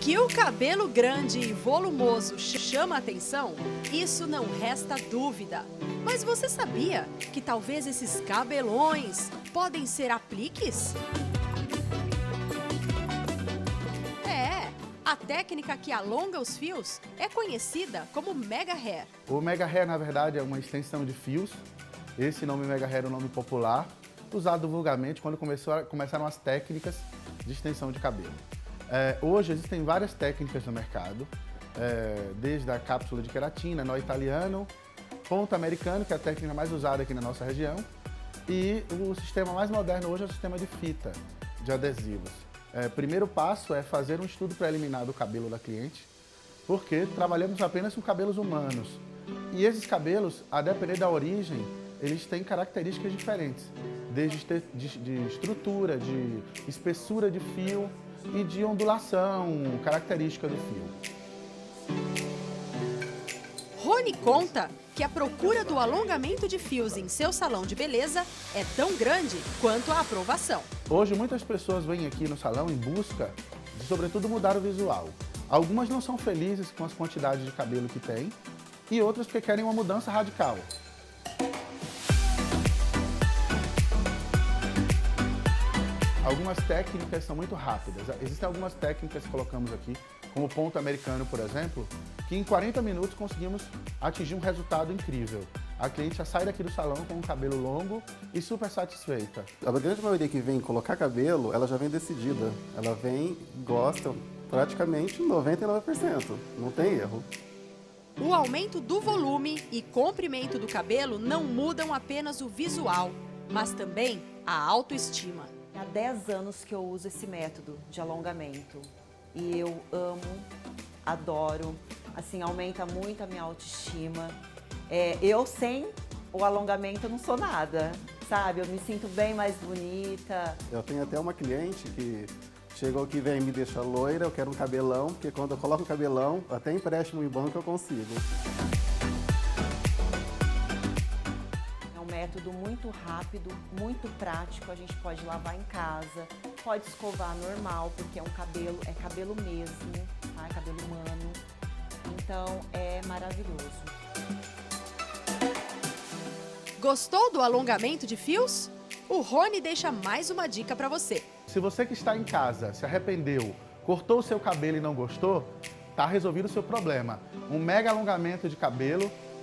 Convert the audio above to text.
Que o cabelo grande e volumoso chama a atenção, isso não resta dúvida. Mas você sabia que talvez esses cabelões podem ser apliques? A técnica que alonga os fios é conhecida como Mega Hair. O Mega Hair, na verdade, é uma extensão de fios. Esse nome Mega Hair é um nome popular, usado vulgarmente quando começaram as técnicas de extensão de cabelo. Hoje existem várias técnicas no mercado, desde a cápsula de queratina, nó italiano, ponto americano, que é a técnica mais usada aqui na nossa região, e o sistema mais moderno hoje é o sistema de fita, de adesivos. Primeiro passo é fazer um estudo preliminar do cabelo da cliente, porque trabalhamos apenas com cabelos humanos. E esses cabelos, a depender da origem, eles têm características diferentes, desde de estrutura, de espessura de fio e de ondulação característica do fio. Rony conta que a procura do alongamento de fios em seu salão de beleza é tão grande quanto a aprovação. Hoje muitas pessoas vêm aqui no salão em busca de, sobretudo, mudar o visual. Algumas não são felizes com as quantidades de cabelo que têm e outras porque querem uma mudança radical. Algumas técnicas são muito rápidas. Existem algumas técnicas que colocamos aqui, como o ponto americano, por exemplo, que em 40 minutos conseguimos atingir um resultado incrível. A cliente já sai daqui do salão com um cabelo longo e super satisfeita. A grande maioria que vem colocar cabelo, ela já vem decidida. Ela vem, gosta, praticamente 99%. Não tem erro. O aumento do volume e comprimento do cabelo não mudam apenas o visual, mas também a autoestima. Há 10 anos que eu uso esse método de alongamento e eu amo, adoro, assim, aumenta muito a minha autoestima. Eu sem o alongamento eu não sou nada, sabe? Eu me sinto bem mais bonita. Eu tenho até uma cliente que chegou aqui e vem me deixar loira, eu quero um cabelão, porque quando eu coloco um cabelão, até empréstimo em banco eu consigo. Método muito rápido, muito prático, a gente pode lavar em casa, pode escovar normal, porque é cabelo mesmo, tá? É cabelo humano, então é maravilhoso. Gostou do alongamento de fios? O Rony deixa mais uma dica para você. Se você que está em casa se arrependeu, cortou o seu cabelo e não gostou, tá resolvido o seu problema. Um mega alongamento de cabelo